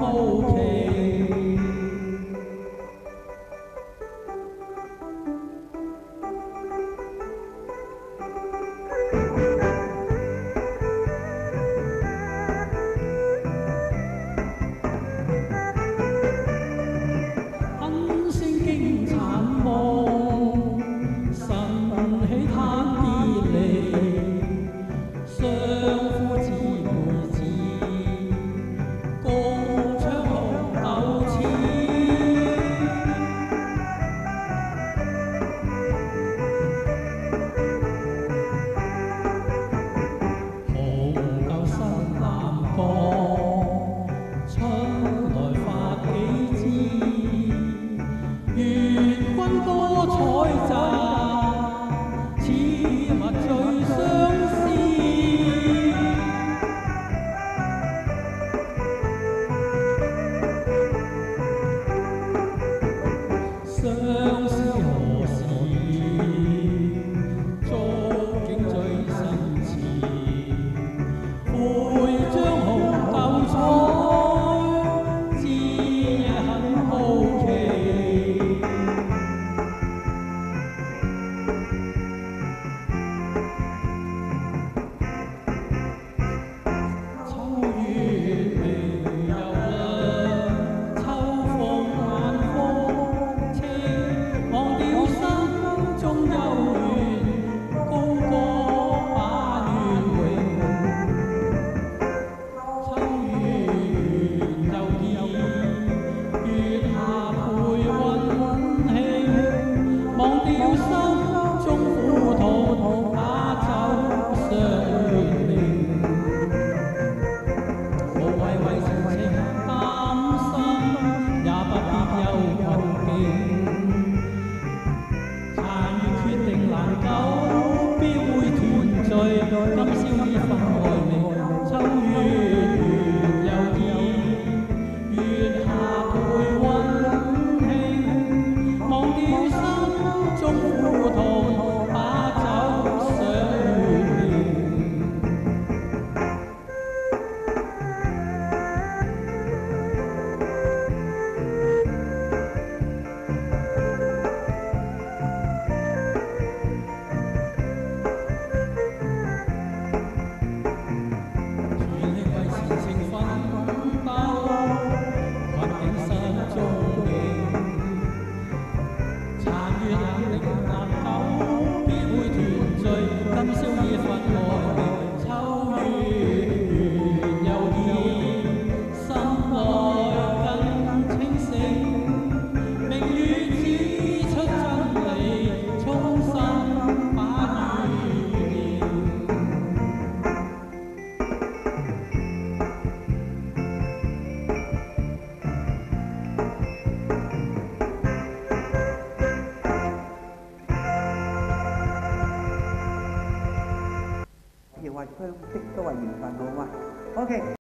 好奇。很聲經殘夢，神起攤跌離，相夫姊妹子，共唱紅豆詞。紅豆新南國，春來發幾枝。願君多采摘，此物最相思。相思何時？觸景最新詞，會將紅豆採，枝也很好奇。秋月明又亮，秋風晚風清，忘掉心中幽怨，高歌把願榮。秋月又見，月下陪溫馨，忘掉心中苦痛，把酒相戀。無謂為情情擔心，也不必憂困境。殘月決定難久，必會團聚。今宵已分外明，秋月圓又見，月下陪溫馨，忘掉心中苦痛，把酒相戀。全力為前程奮鬥，困境失蹤影。殘月冷定難久，必會團聚。今宵已分外明，秋月圓又見，心內更清醒。明月指出真理，衷心把願念。 要話相識都係緣分好嘛？OK。